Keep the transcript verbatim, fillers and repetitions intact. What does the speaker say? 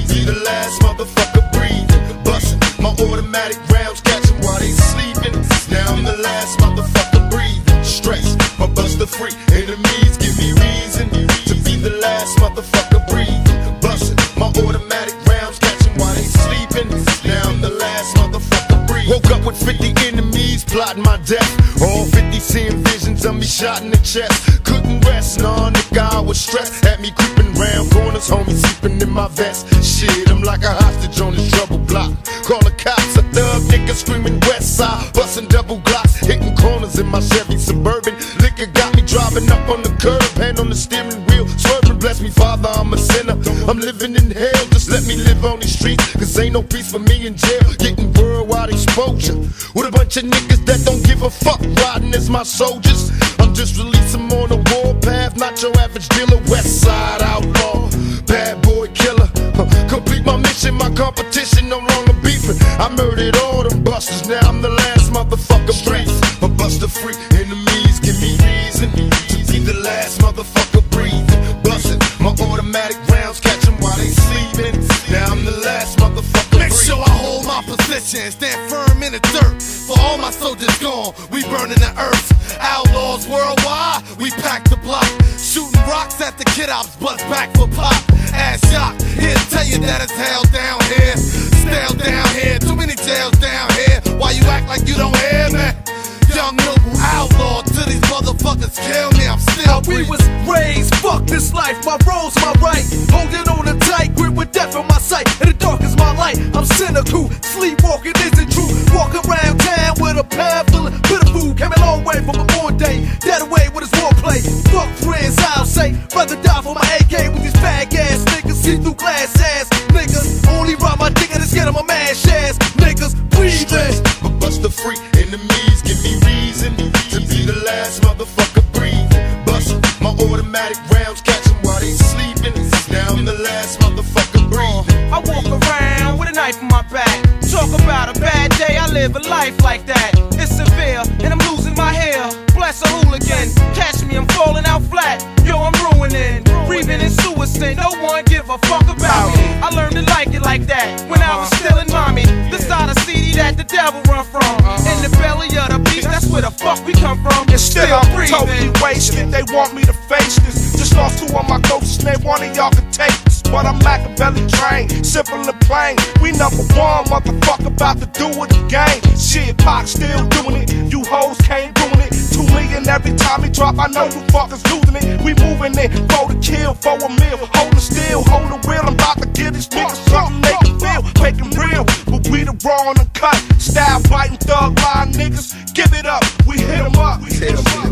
be the last motherfucker breathing. Bustin' my automatic rounds, catch 'em while they sleeping. Now I'm the last motherfucker breathing. Stress, my buster free. Enemies give me reason to be the last motherfucker breathing. Bustin' my automatic rounds, catch 'em while they sleeping. Now I'm the last motherfucker breathing. Woke up with fifty enemies plotting my death. All fifty seeing visions of me shot in the chest. Couldn't rest, nah, nigga, I was stressed. Had me creeping round corners, homie sleeping in my vest. Shit, I'm like a hostage on this trouble block. Call the cops, a thug nigga screaming west side. Busting double glocks, hitting corners in my Chevy Suburban. Liquor got me driving up on the curb, hand on the steering wheel, swerving. Bless me, Father, I'm a sinner. I'm living in hell, just let me live on these streets. Cause ain't no peace for me in jail. Getting worldwide exposure with a bunch of niggas that don't give a fuck, riding as my soldiers. I'm just releasing them on the warpath, not your average dealer. West side outlaw, bad boy killer. Huh. Complete my mission, my competition no longer beefing. I murdered all them busters, now I'm the last motherfucker breathing. A buster free, enemies give me reason to be the last motherfucker breathing. Bustin' my automatic rounds, catch 'em while they sleeping. Now I'm the last motherfucker breathing. Make sure I hold my position, stand firm in the dirt. For all my soldiers gone, we burning the earth. Outlaws worldwide, we pack the block. Shooting rocks at the kid ops, bust back for pop. Ass shock, here to tell you that it's hell down here. Stale down here, too many jails down here. Why you act like you don't hear me? Young noble outlaw, till these motherfuckers kill me, I'm still we was raised, fuck this life, my role's my right. Holding on a tight grip with death in my sight, and the dark is my light. I'm cynical, sleepwalking isn't true. Walk around town with a pad full of bitter food. Came a long way from a born day, dead away with his warplay. Fuck friends, I'll say, rather die for my A K with these fag ass niggas. See through glass ass niggas, only ride my dick and it's getting my man shares. Niggas breathing, a buster free, enemies give me reason to be the last motherfucker breathing. Bustin' my automatic rounds, catch 'em while they sleeping. Now I'm the last motherfucker breathing. I walk around with a knife in my back. Talk about a bad day, I live a life like that. It's severe, and I'm losing my hair. Bless a hooligan, catch me, I'm falling out flat. Yo, I'm ruining, breathing in suicide. No one give a fuck about me. I learned to like it like that when I was still in mommy. This side of C D that the devil run from. In the belly of the beast, that's where the fuck we come from. And still I'm totally wasted. They want me to face this. Just lost two of my coaches, name one of y'all can take this. But I'm Machiavelli trained, simple and plain. We number one, motherfucker, about to do it again. Shit, Pac still doing it. You hoes can't ruin it. Two million every time he drop, I know you fuckers losing it. We moving it, for the kill, for a meal. Holding still, hold the wheel. I'm about to get these niggas something they can feel. Make them real, but we the raw and the cut. Style fighting thug line niggas, give it up. We hit 'em up. We hit 'em up.